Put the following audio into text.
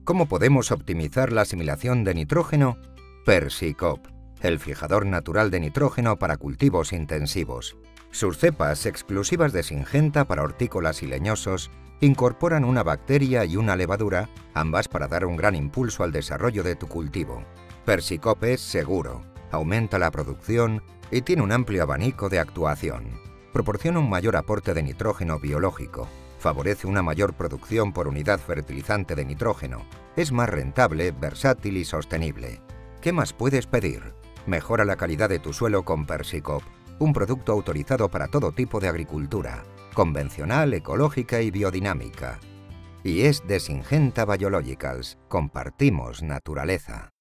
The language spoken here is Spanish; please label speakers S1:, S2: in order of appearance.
S1: ¿Cómo podemos optimizar la asimilación de nitrógeno? Persicop, el fijador natural de nitrógeno para cultivos intensivos. Sus cepas exclusivas de Syngenta para hortícolas y leñosos incorporan una bacteria y una levadura, ambas para dar un gran impulso al desarrollo de tu cultivo. Persicop es seguro, aumenta la producción y tiene un amplio abanico de actuación. Proporciona un mayor aporte de nitrógeno biológico, favorece una mayor producción por unidad fertilizante de nitrógeno, es más rentable, versátil y sostenible. ¿Qué más puedes pedir? Mejora la calidad de tu suelo con Persicop, un producto autorizado para todo tipo de agricultura, convencional, ecológica y biodinámica. Y es de Syngenta Biologicals. Compartimos naturaleza.